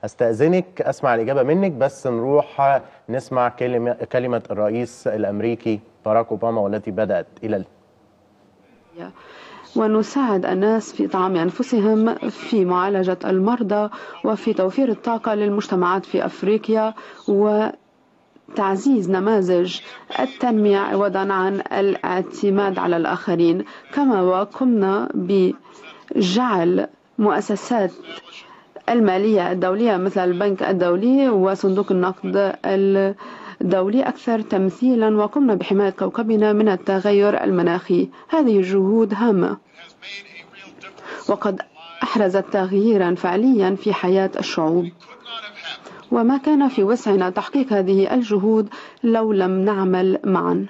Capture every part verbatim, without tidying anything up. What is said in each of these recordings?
استأذنك اسمع الإجابة منك، بس نروح نسمع كلمة كلمة الرئيس الأمريكي باراك أوباما والتي بدأت إلى ونساعد الناس في طعام أنفسهم، في معالجة المرضى، وفي توفير الطاقة للمجتمعات في أفريقيا، وتعزيز نماذج التنمية عوضا عن الاعتماد على الآخرين. كما وقمنا بجعل مؤسسات المالية الدولية مثل البنك الدولي وصندوق النقد الدولي أكثر تمثيلا، وقمنا بحماية كوكبنا من التغير المناخي. هذه جهود هامة وقد أحرزت تغييرا فعليا في حياة الشعوب، وما كان في وسعنا تحقيق هذه الجهود لو لم نعمل معا.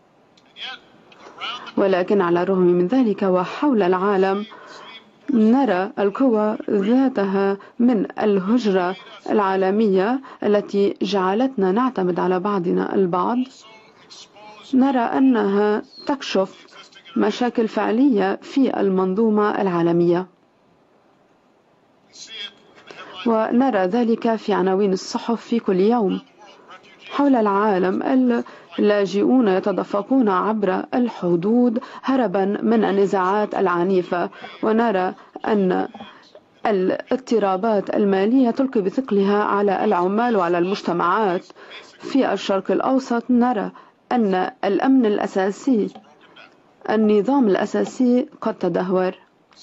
ولكن على الرغم من ذلك وحول العالم نرى القوى ذاتها من الهجرة العالمية التي جعلتنا نعتمد على بعضنا البعض، نرى أنها تكشف مشاكل فعلية في المنظومة العالمية، ونرى ذلك في عناوين الصحف في كل يوم. حول العالم اللاجئون يتدفقون عبر الحدود هربا من النزاعات العنيفة، ونرى أن الاضطرابات المالية تلقي بثقلها على العمال وعلى المجتمعات. في الشرق الأوسط نرى أن الأمن الأساسي، النظام الأساسي قد تدهور،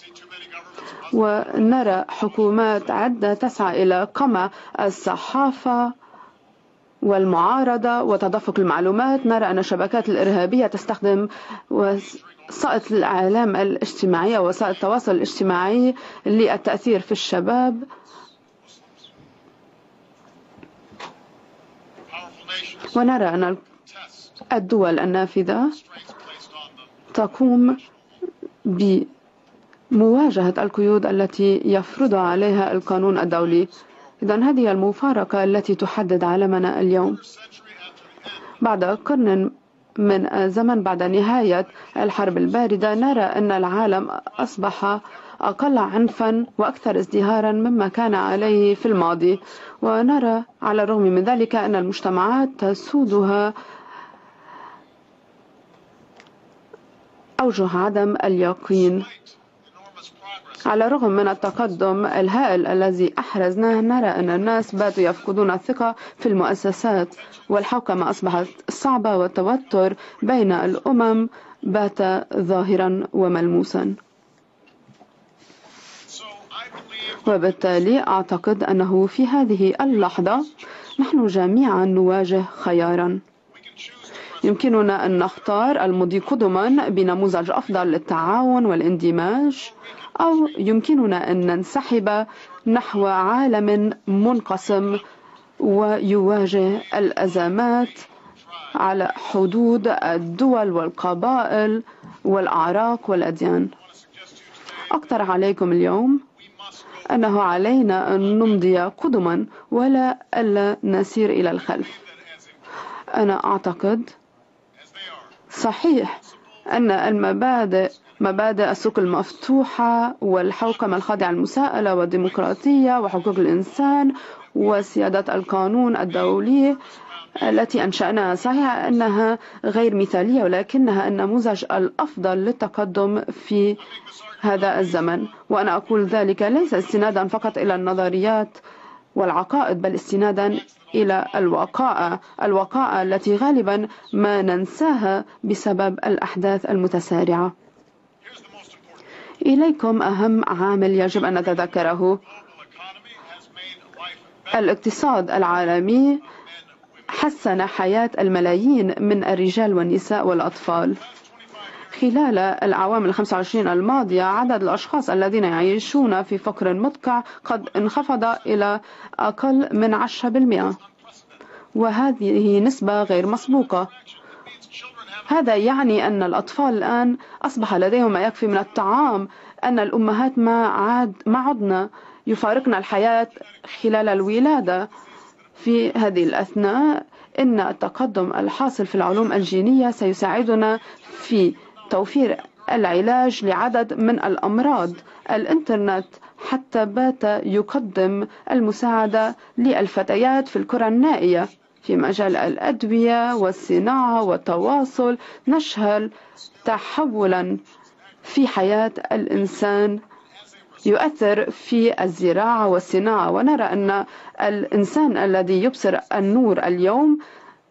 ونرى حكومات عدة تسعى إلى قمع الصحافة والمعارضة وتدفق المعلومات. نرى أن الشبكات الإرهابية تستخدم وسائل الإعلام الاجتماعية ووسائل التواصل الاجتماعي للتأثير في الشباب. ونرى أن الدول النافذة تقوم بمواجهة القيود التي يفرضها عليها القانون الدولي. إذن هذه المفارقة التي تحدد عالمنا اليوم. بعد قرن من الزمن، بعد نهاية الحرب الباردة، نرى أن العالم أصبح أقل عنفا وأكثر ازدهارا مما كان عليه في الماضي. ونرى على الرغم من ذلك أن المجتمعات تسودها أوجه عدم اليقين. على الرغم من التقدم الهائل الذي أحرزناه، نرى أن الناس باتوا يفقدون الثقة في المؤسسات، والحوكمة أصبحت صعبة، والتوتر بين الأمم بات ظاهرا وملموسا. وبالتالي أعتقد أنه في هذه اللحظة نحن جميعا نواجه خيارا. يمكننا أن نختار المضي قدما بنموذج أفضل للتعاون والاندماج، أو يمكننا أن ننسحب نحو عالم منقسم ويواجه الأزمات على حدود الدول والقبائل والأعراق والأديان. أقترح عليكم اليوم أنه علينا أن نمضي قدما ولا ألا نسير إلى الخلف. أنا أعتقد صحيح أن المبادئ مبادئ السوق المفتوحة والحوكمة الخاضعة للمساءلة والديمقراطية وحقوق الإنسان وسيادة القانون الدولي التي أنشأناها، صحيح أنها غير مثالية، ولكنها النموذج الأفضل للتقدم في هذا الزمن. وأنا أقول ذلك ليس استنادا فقط إلى النظريات والعقائد، بل استنادا إلى الوقائع الوقائع التي غالبا ما ننساها بسبب الأحداث المتسارعة. إليكم أهم عامل يجب أن نتذكره: الاقتصاد العالمي حسن حياة الملايين من الرجال والنساء والأطفال. خلال الأعوام الخمس وعشرين الماضية، عدد الأشخاص الذين يعيشون في فقر مدقع قد انخفض إلى أقل من عشرة بالمئة، وهذه نسبة غير مسبوقة. هذا يعني أن الأطفال الآن أصبح لديهم ما يكفي من الطعام، أن الأمهات ما عاد ما عدنا يفارقن الحياة خلال الولادة. في هذه الأثناء إن التقدم الحاصل في العلوم الجينية سيساعدنا في توفير العلاج لعدد من الأمراض. الإنترنت حتى بات يقدم المساعدة للفتيات في القرى النائية في مجال الأدوية والصناعة والتواصل. نشهد تحولا في حياة الإنسان يؤثر في الزراعة والصناعة، ونرى أن الإنسان الذي يبصر النور اليوم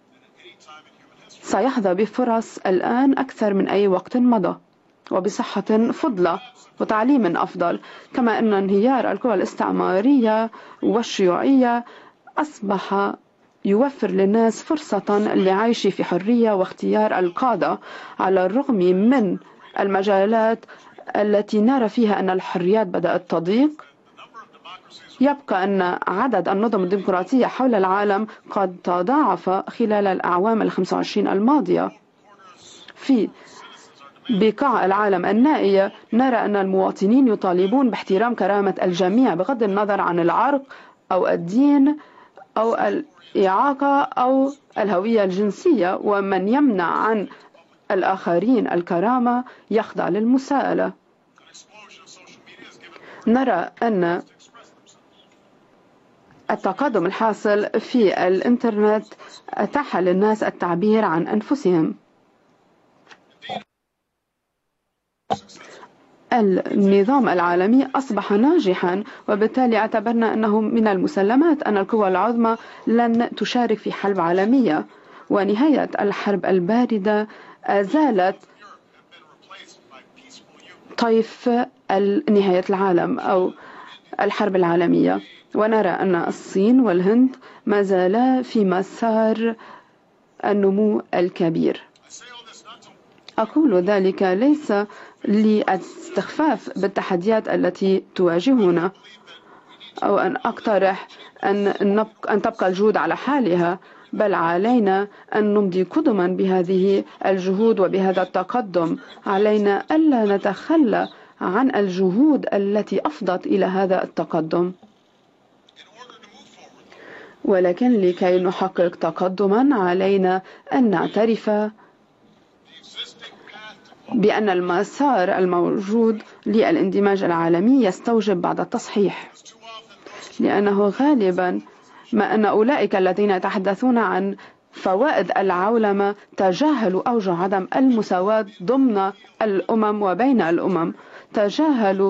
سيحظى بفرص الآن أكثر من أي وقت مضى، وبصحة فضلة وتعليم أفضل. كما أن انهيار القوى الاستعمارية والشيوعية أصبح يوفر للناس فرصة للعيش في حرية واختيار القادة، على الرغم من المجالات التي نرى فيها أن الحريات بدأت تضيق. يبقى أن عدد النظم الديمقراطية حول العالم قد تضاعف خلال الأعوام الخمس وعشرين الماضية. في بقاع العالم النائية نرى أن المواطنين يطالبون باحترام كرامة الجميع بغض النظر عن العرق أو الدين أو الإعاقة أو الهوية الجنسية، ومن يمنع عن الآخرين الكرامة يخضع للمساءلة. نرى أن التقدم الحاصل في الإنترنت أتاح للناس التعبير عن أنفسهم. النظام العالمي أصبح ناجحا، وبالتالي اعتبرنا أنه من المسلمات أن القوى العظمى لن تشارك في حرب عالمية، ونهاية الحرب الباردة أزالت طيف نهاية العالم أو الحرب العالمية. ونرى أن الصين والهند ما زالا في مسار النمو الكبير. أقول ذلك ليس للاستخفاف بالتحديات التي تواجهنا أو أن أقترح أن, أن تبقى الجهود على حالها، بل علينا أن نمضي قدما بهذه الجهود وبهذا التقدم. علينا ألا نتخلى عن الجهود التي أفضت إلى هذا التقدم، ولكن لكي نحقق تقدما علينا أن نعترف بأن المسار الموجود للاندماج العالمي يستوجب بعض التصحيح، لأنه غالبا ما أن أولئك الذين يتحدثون عن فوائد العولمة تجاهلوا أوجه عدم المساواة ضمن الأمم وبين الأمم، تجاهلوا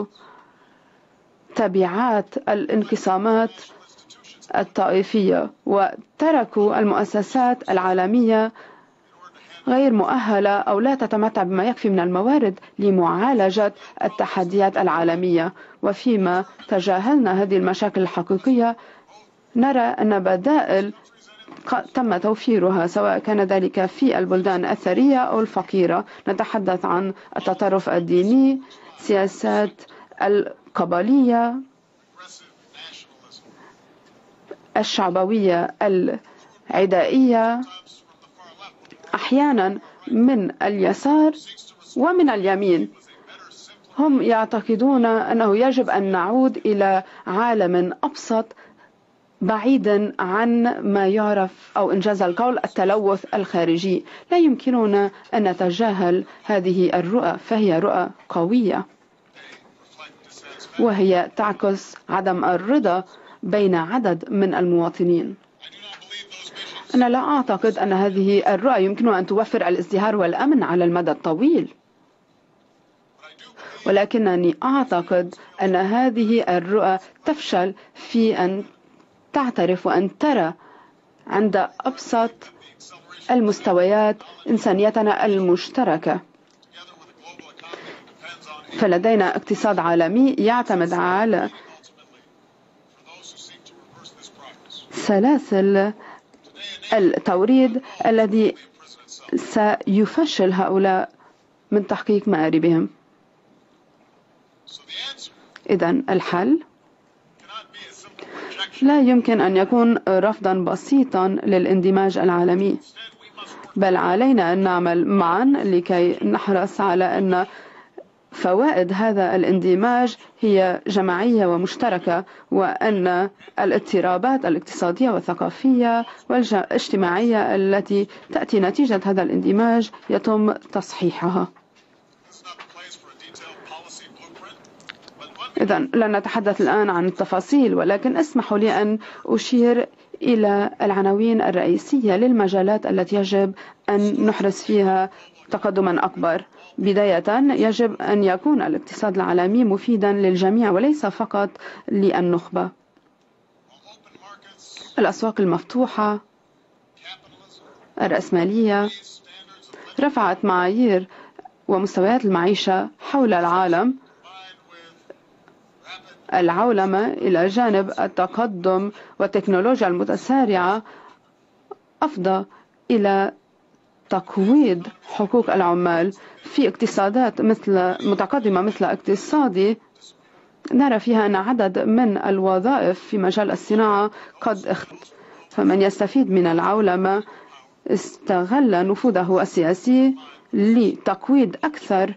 تبعات الانقسامات الطائفية، وتركوا المؤسسات العالمية غير مؤهلة أو لا تتمتع بما يكفي من الموارد لمعالجة التحديات العالمية. وفيما تجاهلنا هذه المشاكل الحقيقية نرى أن بدائل تم توفيرها، سواء كان ذلك في البلدان الثرية أو الفقيرة. نتحدث عن التطرف الديني، سياسات القبلية، الشعبوية العدائية، أحيانا من اليسار ومن اليمين. هم يعتقدون أنه يجب أن نعود إلى عالم أبسط بعيدا عن ما يعرف أو إنجاز القول التلوث الخارجي. لا يمكننا أن نتجاهل هذه الرؤى، فهي رؤى قوية، وهي تعكس عدم الرضا بين عدد من المواطنين. أنا لا أعتقد أن هذه الرؤى يمكنها أن توفر الازدهار والأمن على المدى الطويل، ولكنني أعتقد أن هذه الرؤى تفشل في أن تعترف وأن ترى عند أبسط المستويات إنسانيتنا المشتركة. فلدينا اقتصاد عالمي يعتمد على سلاسل التوريد الذي سيفشل هؤلاء من تحقيق مآربهم. إذن الحل لا يمكن أن يكون رفضا بسيطا للاندماج العالمي، بل علينا أن نعمل معا لكي نحرص على أن فوائد هذا الاندماج هي جماعية ومشتركة، وأن الاضطرابات الاقتصادية والثقافية والاجتماعية التي تأتي نتيجة هذا الاندماج يتم تصحيحها. إذا لن نتحدث الآن عن التفاصيل، ولكن اسمحوا لي أن أشير إلى العناوين الرئيسية للمجالات التي يجب أن نحرز فيها تقدما أكبر. بداية، يجب أن يكون الاقتصاد العالمي مفيدا للجميع وليس فقط للنخبة. الأسواق المفتوحة، الرأسمالية رفعت معايير ومستويات المعيشة حول العالم. العولمة إلى جانب التقدم والتكنولوجيا المتسارعة أفضى إلى تقويض حقوق العمال. في اقتصادات مثل متقدمة مثل اقتصادي نرى فيها أن عدد من الوظائف في مجال الصناعة قد اختفت، فمن يستفيد من العولمة استغل نفوذه السياسي لتقويض أكثر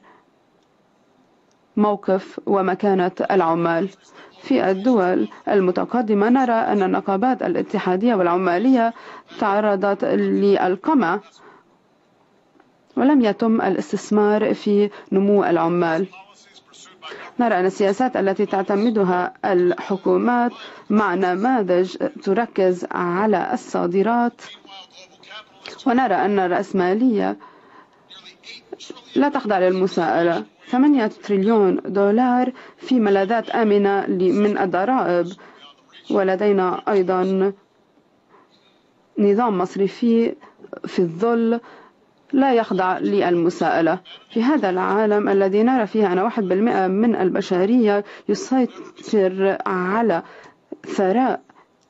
موقف ومكانة العمال. في الدول المتقدمة نرى أن النقابات الاتحادية والعمالية تعرضت للقمع ولم يتم الاستثمار في نمو العمال. نرى أن السياسات التي تعتمدها الحكومات مع نماذج تركز على الصادرات، ونرى أن الرأسمالية لا تخضع للمساءلة. ثمانية تريليون دولار في ملاذات آمنة من الضرائب، ولدينا أيضا نظام مصرفي في الظل لا يخضع للمساءلة. في هذا العالم الذي نرى فيه أن واحد بالمئة من البشرية يسيطر على ثراء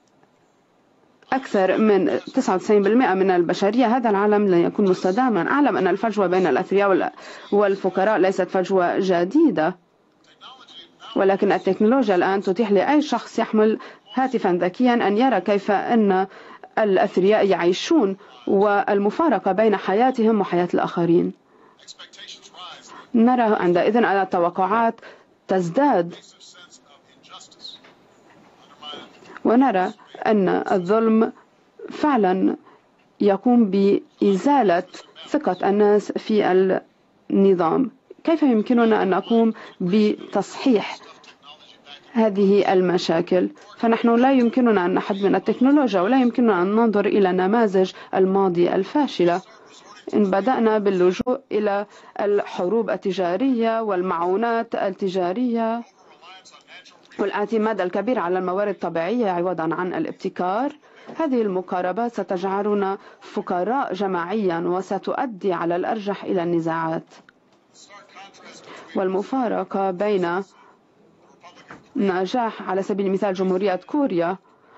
أكثر من تسعة وتسعين بالمئة من البشرية، هذا العالم لا يكون مستداما. أعلم أن الفجوة بين الأثرياء والفقراء ليست فجوة جديدة، ولكن التكنولوجيا الآن تتيح لأي شخص يحمل هاتفا ذكيا أن يرى كيف أن الأثرياء يعيشون والمفارقة بين حياتهم وحياة الآخرين. نرى عندئذ أن التوقعات تزداد، ونرى أن الظلم فعلا يقوم بإزالة ثقة الناس في النظام. كيف يمكننا أن نقوم بتصحيح هذه المشاكل؟ فنحن لا يمكننا أن نحد من التكنولوجيا ولا يمكننا أن ننظر إلى نماذج الماضي الفاشلة. إن بدأنا باللجوء إلى الحروب التجارية والمعونات التجارية والاعتماد الكبير على الموارد الطبيعية عوضا عن الابتكار، هذه المقاربات ستجعلنا فقراء جماعيا وستؤدي على الأرجح إلى النزاعات. والمفارقة بين نجاح على سبيل المثال جمهورية كوريا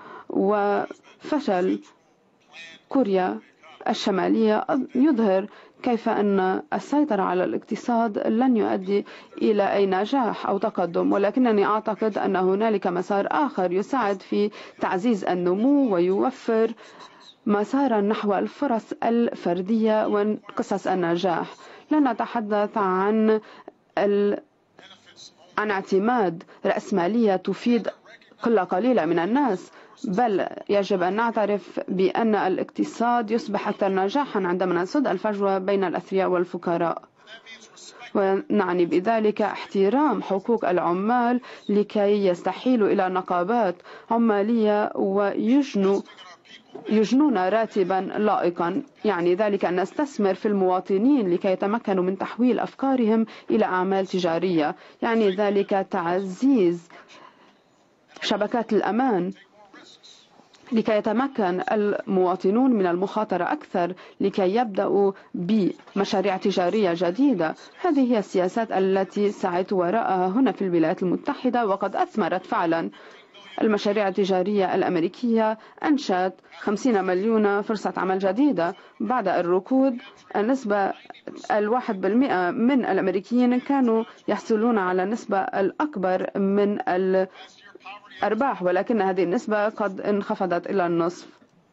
وفشل كوريا الشمالية يظهر كيف أن السيطرة على الاقتصاد لن يؤدي إلى أي نجاح أو تقدم، ولكنني أعتقد أن هنالك مسار آخر يساعد في تعزيز النمو ويوفر مسارا نحو الفرص الفردية وقصص النجاح. لن نتحدث عن ال... عن اعتماد رأسمالية تفيد قلة قليلة من الناس، بل يجب أن نعترف بأن الاقتصاد يصبح أكثر نجاحا عندما نسد الفجوة بين الأثرياء والفقراء، ونعني بذلك احترام حقوق العمال لكي يستحيلوا إلى نقابات عمالية ويجنوا يجنون راتبا لائقا. يعني ذلك أن نستثمر في المواطنين لكي يتمكنوا من تحويل أفكارهم إلى أعمال تجارية. يعني ذلك تعزيز شبكات الأمان لكي يتمكن المواطنون من المخاطرة أكثر لكي يبدأوا بمشاريع تجارية جديدة. هذه هي السياسات التي سعيت وراءها هنا في الولايات المتحدة وقد أثمرت فعلا. المشاريع التجارية الأمريكية أنشأت خمسين مليون فرصة عمل جديدة. بعد الركود النسبة الواحد بالمئة من الأمريكيين كانوا يحصلون على النسبة الأكبر من الأرباح، ولكن هذه النسبة قد انخفضت إلى النصف.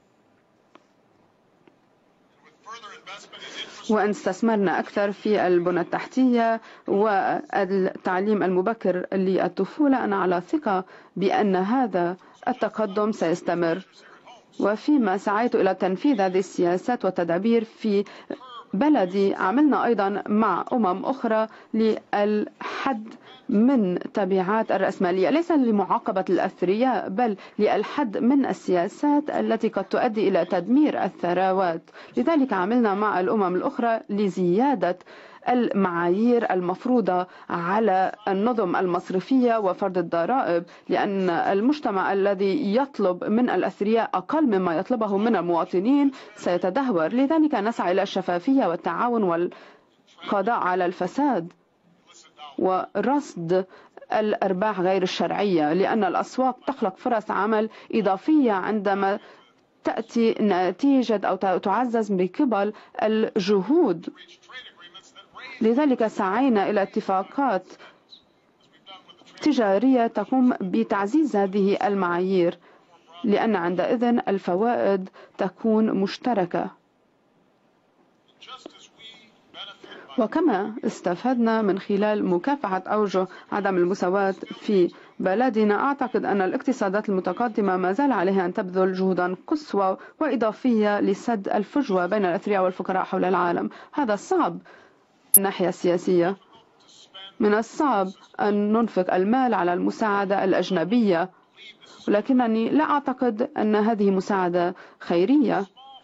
وأن استثمرنا أكثر في البنى التحتية والتعليم المبكر للطفولة، أنا على ثقة بأن هذا التقدم سيستمر. وفيما سعيت إلى تنفيذ هذه السياسات والتدابير في بلدي، عملنا أيضا مع أمم أخرى للحد من تبعات الرأسمالية، ليس لمعاقبة الأثرياء بل للحد من السياسات التي قد تؤدي إلى تدمير الثروات. لذلك عملنا مع الأمم الأخرى لزيادة المعايير المفروضة على النظم المصرفية وفرض الضرائب، لأن المجتمع الذي يطلب من الأثرياء أقل مما يطلبه من المواطنين سيتدهور. لذلك نسعى إلى الشفافية والتعاون والقضاء على الفساد ورصد الأرباح غير الشرعية، لأن الأسواق تخلق فرص عمل إضافية عندما تأتي نتيجة أو تعزز بقبل الجهود. لذلك سعينا إلى اتفاقات تجارية تقوم بتعزيز هذه المعايير، لأن عندئذ الفوائد تكون مشتركة. وكما استفدنا من خلال مكافحة أوجه عدم المساواة في بلدنا، أعتقد أن الاقتصادات المتقدمة ما زال عليها أن تبذل جهودا قصوى وإضافية لسد الفجوة بين الأثرياء والفقراء حول العالم. هذا صعب من الناحية السياسية. من الصعب أن ننفق المال على المساعدة الأجنبية، ولكنني لا أعتقد أن هذه مساعدة خيرية.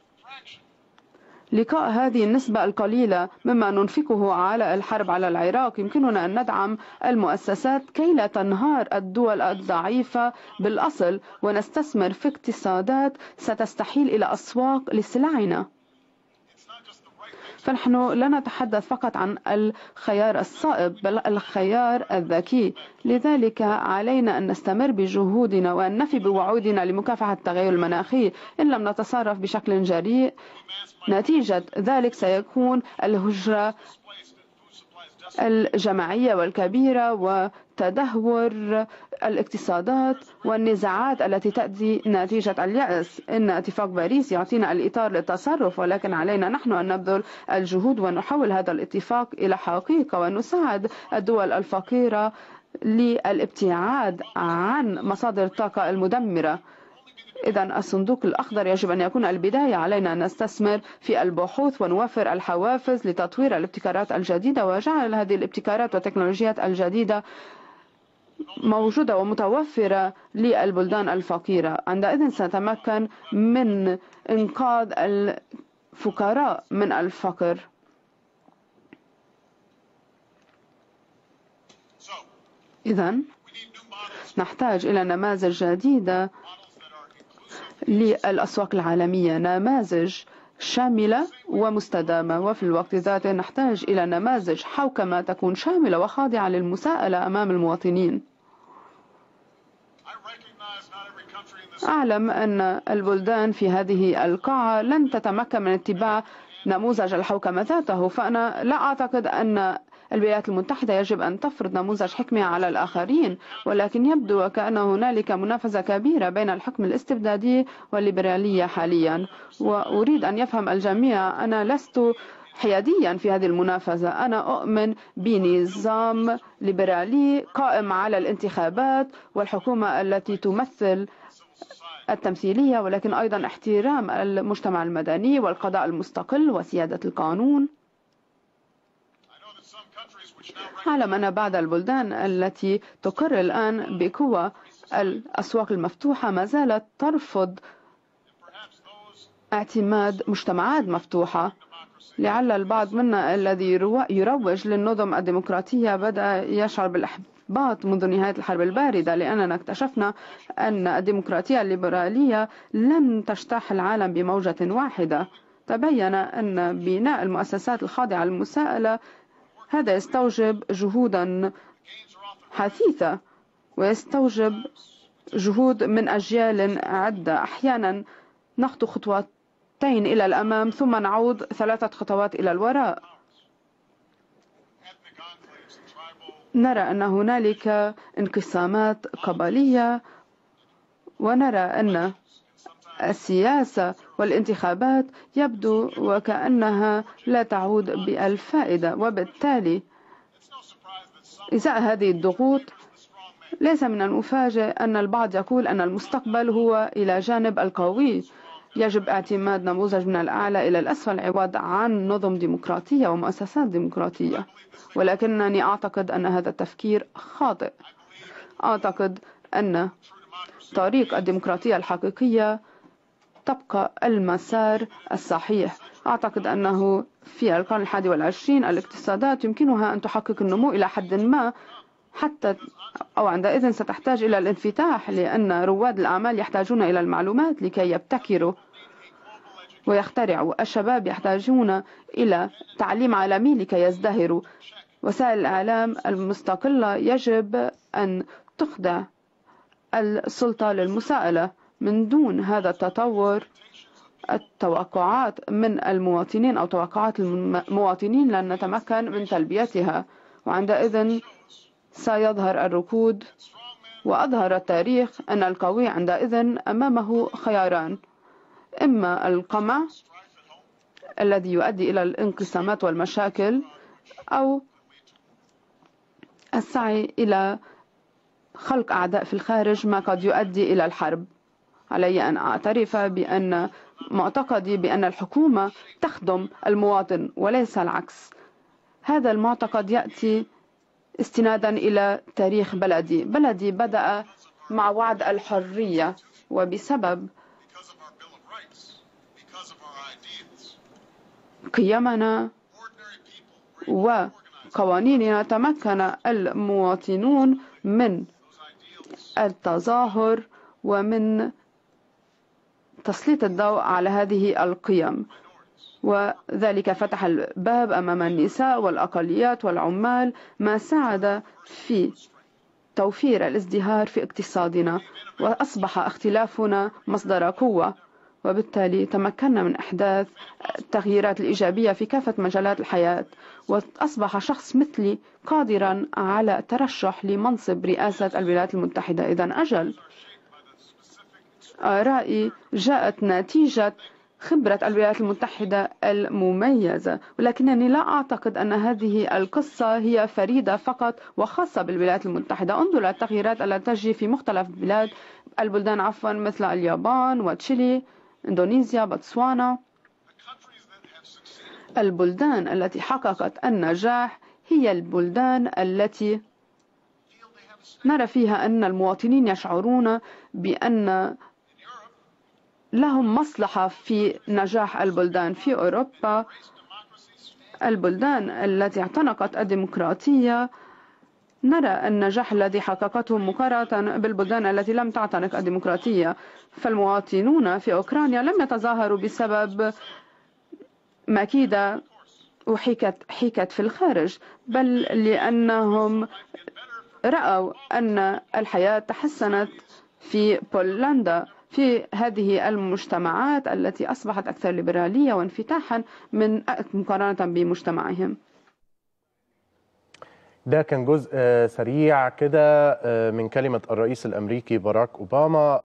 لقاء هذه النسبة القليلة مما ننفقه على الحرب على العراق يمكننا أن ندعم المؤسسات كي لا تنهار الدول الضعيفة بالأصل، ونستثمر في اقتصادات ستستحيل إلى أسواق لسلعنا. فنحن لا نتحدث فقط عن الخيار الصائب بل الخيار الذكي. لذلك علينا أن نستمر بجهودنا وأن نفي بوعودنا لمكافحة التغير المناخي. إن لم نتصرف بشكل جريء نتيجة ذلك سيكون الهجرة الجماعية والكبيرة وتدهور الاقتصادات والنزاعات التي تأتي نتيجة اليأس. إن اتفاق باريس يعطينا الإطار للتصرف، ولكن علينا نحن أن نبذل الجهود ونحول هذا الاتفاق إلى حقيقة ونساعد الدول الفقيرة للابتعاد عن مصادر الطاقة المدمرة. إذن الصندوق الأخضر يجب أن يكون البداية. علينا أن نستثمر في البحوث ونوفر الحوافز لتطوير الابتكارات الجديدة وجعل هذه الابتكارات والتكنولوجيات الجديدة موجودة ومتوفرة للبلدان الفقيرة. عندئذ سنتمكن من إنقاذ الفقراء من الفقر. إذن نحتاج إلى نماذج جديدة للأسواق العالمية، نماذج شاملة ومستدامة، وفي الوقت ذاته نحتاج إلى نماذج حوكمة تكون شاملة وخاضعة للمساءلة أمام المواطنين. أعلم أن البلدان في هذه القاعة لن تتمكن من اتباع نموذج الحوكمة ذاته، فأنا لا أعتقد أن الولايات المتحدة يجب أن تفرض نموذج حكمها على الآخرين، ولكن يبدو وكأن هنالك منافسة كبيرة بين الحكم الاستبدادي والليبرالية حاليا، وأريد أن يفهم الجميع أنا لست حياديا في هذه المنافسة. أنا أؤمن بنظام ليبرالي قائم على الانتخابات والحكومة التي تمثل التمثيلية، ولكن أيضا احترام المجتمع المدني والقضاء المستقل وسيادة القانون. أعلم أن بعض البلدان التي تقر الآن بقوة الأسواق المفتوحة ما زالت ترفض اعتماد مجتمعات مفتوحة. لعل البعض منا الذي يروج للنظم الديمقراطية بدأ يشعر بالإحباط منذ نهاية الحرب الباردة، لأننا اكتشفنا أن الديمقراطية الليبرالية لن تجتاح العالم بموجة واحدة. تبين أن بناء المؤسسات الخاضعة للمساءلة هذا يستوجب جهودا حثيثة ويستوجب جهود من أجيال عدة. أحيانا نخطو خطوتين إلى الأمام ثم نعود ثلاثة خطوات إلى الوراء. نرى أن هنالك انقسامات قبلية، ونرى أن السياسة والانتخابات يبدو وكأنها لا تعود بالفائدة، وبالتالي إزاء هذه الضغوط ليس من المفاجئ أن البعض يقول أن المستقبل هو إلى جانب القوي. يجب اعتماد نموذج من الأعلى إلى الأسفل عوض عن نظم ديمقراطية ومؤسسات ديمقراطية، ولكنني أعتقد أن هذا التفكير خاطئ. أعتقد أن طريق الديمقراطية الحقيقية تبقى المسار الصحيح. أعتقد أنه في القرن الحادي والعشرين الاقتصادات يمكنها أن تحقق النمو إلى حد ما، حتى أو عندئذ ستحتاج إلى الانفتاح، لأن رواد الأعمال يحتاجون إلى المعلومات لكي يبتكروا ويخترعوا. الشباب يحتاجون إلى تعليم عالمي لكي يزدهروا. وسائل الإعلام المستقلة يجب أن تخضع السلطة للمساءلة. من دون هذا التطور التوقعات من المواطنين أو توقعات المواطنين لن نتمكن من تلبيتها، وعندئذ سيظهر الركود. وأظهر التاريخ أن القوي عندئذ أمامه خياران: إما القمع الذي يؤدي إلى الانقسامات والمشاكل، أو السعي إلى خلق أعداء في الخارج ما قد يؤدي إلى الحرب. علي أن أعترف بأن معتقدي بأن الحكومة تخدم المواطن وليس العكس. هذا المعتقد يأتي استنادا إلى تاريخ بلدي. بلدي بدأ مع وعد الحرية، وبسبب قيمنا وقوانيننا تمكن المواطنون من التظاهر ومن تسليط الضوء على هذه القيم، وذلك فتح الباب أمام النساء والأقليات والعمال، ما ساعد في توفير الازدهار في اقتصادنا، وأصبح اختلافنا مصدر قوة، وبالتالي تمكنا من إحداث التغييرات الإيجابية في كافة مجالات الحياة. وأصبح شخص مثلي قادرا على الترشح لمنصب رئاسة الولايات المتحدة. إذن أجل، آرائي جاءت نتيجة خبرة الولايات المتحدة المميزة، ولكنني لا أعتقد أن هذه القصة هي فريدة فقط وخاصة بالولايات المتحدة. انظر التغييرات التي تجري في مختلف بلاد البلدان عفوا مثل اليابان وتشيلي، إندونيسيا، بوتسوانا. البلدان التي حققت النجاح هي البلدان التي نرى فيها أن المواطنين يشعرون بأن لهم مصلحة في نجاح البلدان. في أوروبا البلدان التي اعتنقت الديمقراطية نرى النجاح الذي حققته مقارنة بالبلدان التي لم تعتنق الديمقراطية. فالمواطنون في أوكرانيا لم يتظاهروا بسبب مكيدة وحيكت حيكت في الخارج، بل لأنهم رأوا أن الحياة تحسنت في بولندا، في هذه المجتمعات التي أصبحت أكثر ليبرالية وانفتاحا من مقارنة بمجتمعهم. ده كان جزء سريع كده من كلمة الرئيس الأمريكي باراك أوباما.